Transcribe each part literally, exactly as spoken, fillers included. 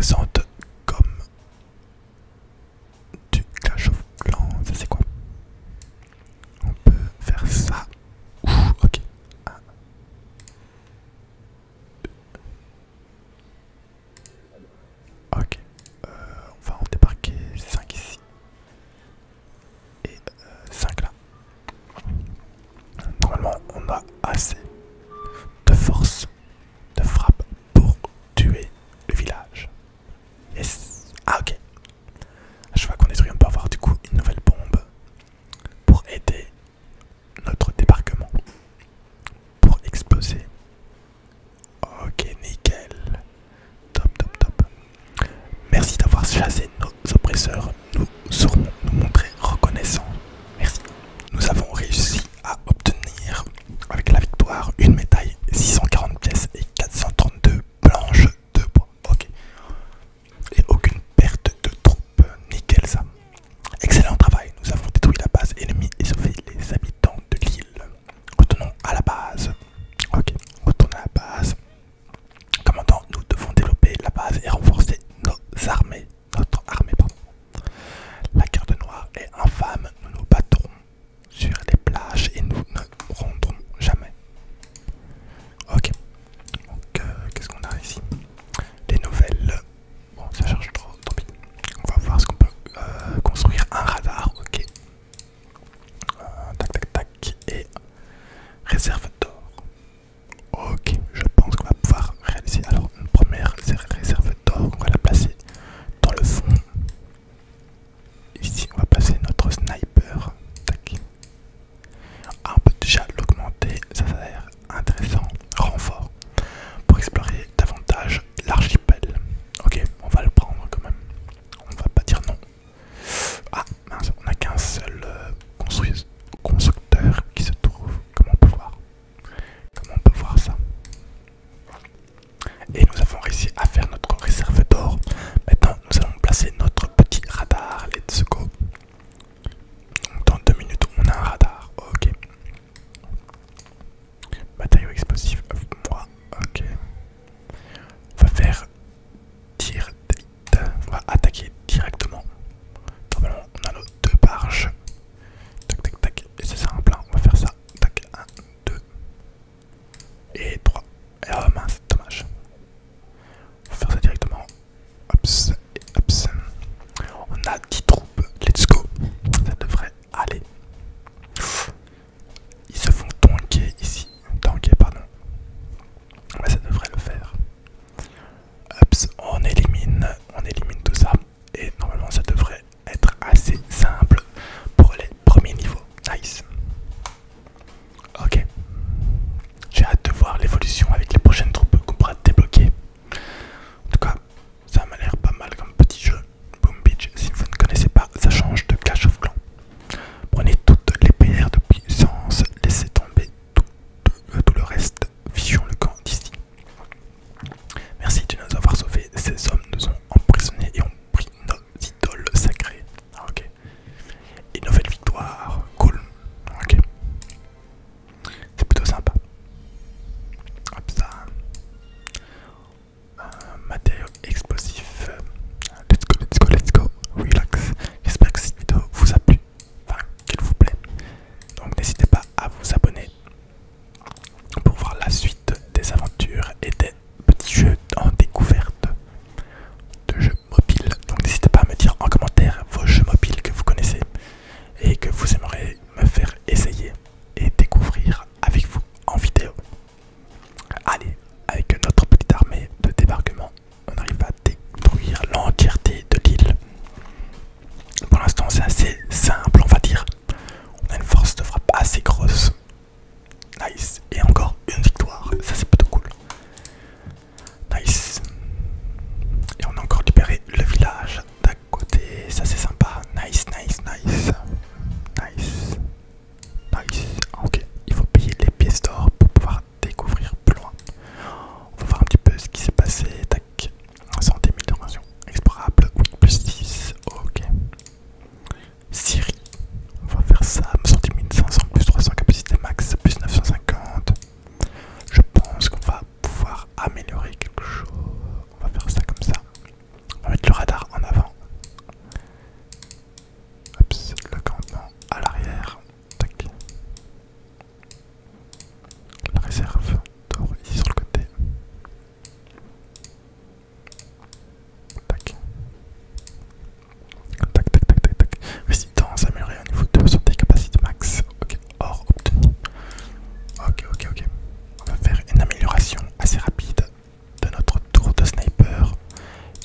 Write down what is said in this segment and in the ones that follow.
intéressante comme du Clash of Clans. Ça c'est quoi? On peut faire ça. Ouh, ok. Un, deux. Ok. Euh, on va en débarquer cinq ici. Et euh, cinq là. Normalement on a assez de force de frappe pour tuer le village. Yes. Ah ok. Je vois qu'on détruit, on peut avoir du coup une nouvelle bombe pour aider notre débarquement. Pour exploser. Ok, nickel. Top, top, top. Merci d'avoir chassé nos oppresseurs. Nous saurons nous montrer reconnaissants. Merci. Nous avons réussi à obtenir avec la victoire une médaille, six cent quarante pièces et quatre cent trente-deux planches de bois. Ok. Et aucune perte de troupes. Nickel ça. Excellent travail. Nous avons détruit la base ennemie et sauvé les habitants de l'île. Retournons à la base. Ok. Retournons à la base. Commandant, nous devons développer la base et renforcer nos armées. Notre armée, pardon. La carte noire est infâme. Nous,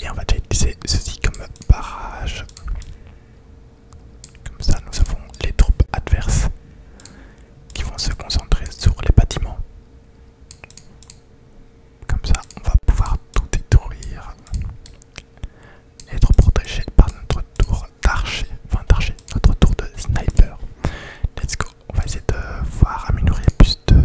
Et on va déjà utiliser ceci comme barrage. Comme ça, nous avons les troupes adverses qui vont se concentrer sur les bâtiments. Comme ça, on va pouvoir tout détruire et être protégé par notre tour d'archer, enfin d'archer, notre tour de sniper. Let's go. On va essayer de voir améliorer plus de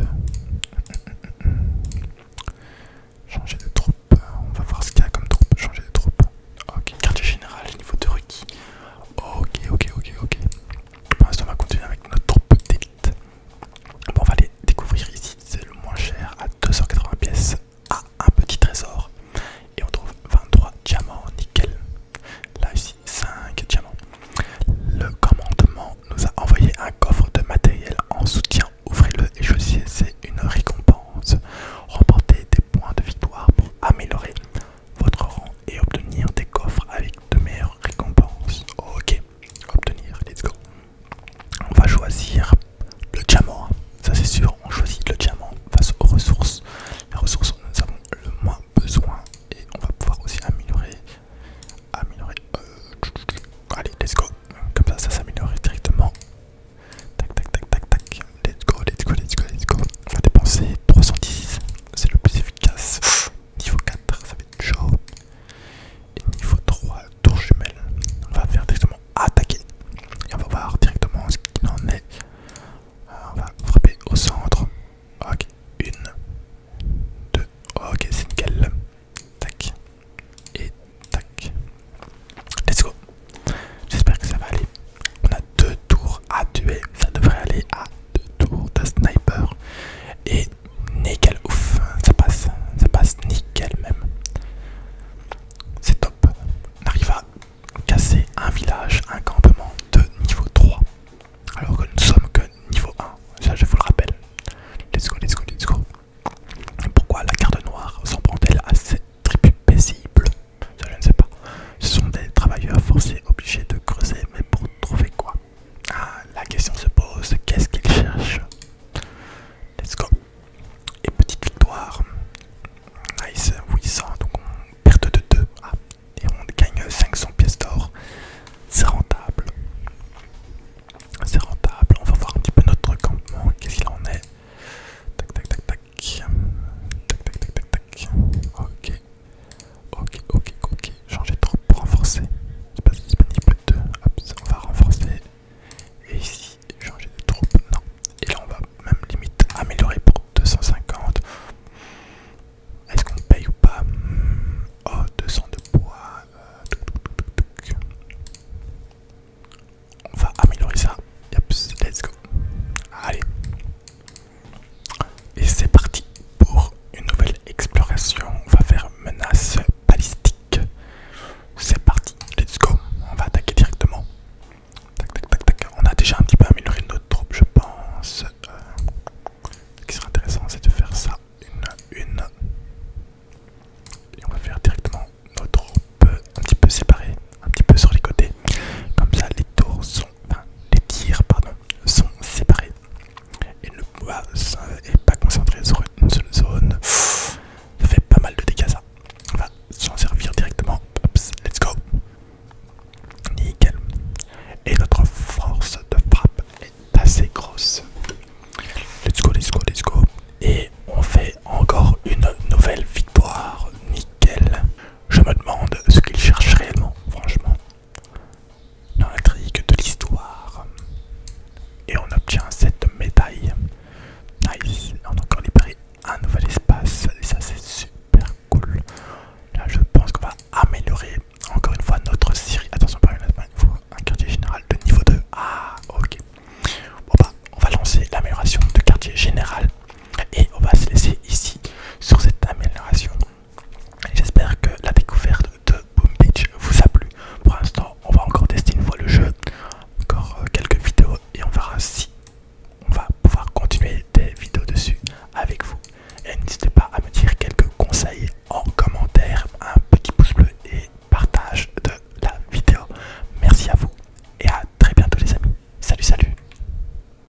changer de troupe. On va voir ce qu'il y a comme troupe. Changer de troupe. Ok. Quartier général, niveau de requis. Ok, ok, ok, ok. Pour l'instant, on va continuer avec notre troupe d'élite. Bon, on va aller découvrir ici. C'est le moins cher à deux cent quatre-vingts pièces. À un petit trésor. Et on trouve vingt-trois diamants, nickel. Là, ici, cinq diamants. Le commandement nous a envoyé un coffre de matériel en soutien. Ouvrez-le et choisissez une récompense. Remportez des points de victoire pour améliorer votre rang et obtenir des coffres avec de meilleures récompenses. Ok, obtenir, let's go. On va choisir le diamant, ça c'est sûr, on choisit le diamant face aux ressources. Les ressources dont nous avons le moins besoin et on va pouvoir aussi améliorer. Améliorer. Euh, allez, let's go. Comme ça, ça s'améliore directement. Tac, tac, tac, tac, tac. Let's go, let's go, let's go, let's go. On va dépenser trois cent dix, c'est le plus efficace. Niveau quatre, ça va être chaud. Et niveau trois, tour jumelle. On va faire directement attaquer. Et on va voir directement ce qu'il en est. On va frapper au centre. Ok, une, deux, ok, c'est nickel. Tac, et tac. Let's go. J'espère que ça va aller. On a deux tours à tuer. Ça devrait aller à deux tours de sniper. Et nickel, ouf, ça passe. Ça passe nickel même. C'est top. On arrive à casser un village, un campement de niveau trois. Alors que nous ne sommes que niveau un. Ça, je vous le rappelle. Let's go, let's go, let's go. Pourquoi la garde noire s'en prend-elle à cette tribu paisible? Ça, je ne sais pas. Ce sont des travailleurs forcés au